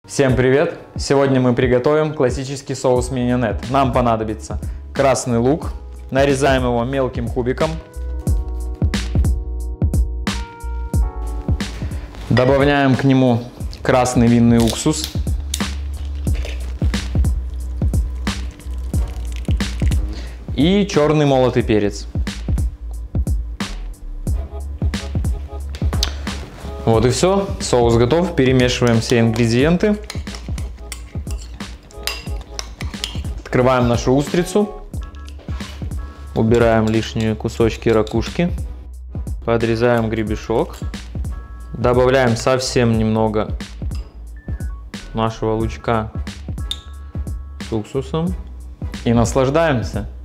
Всем привет! Сегодня мы приготовим классический соус миньонет. Нам понадобится красный лук, нарезаем его мелким кубиком. Добавляем к нему красный винный уксус. И черный молотый перец. Вот и все, соус готов. Перемешиваем все ингредиенты. Открываем нашу устрицу. Убираем лишние кусочки ракушки. Подрезаем гребешок. Добавляем совсем немного нашего лучка с уксусом. И наслаждаемся.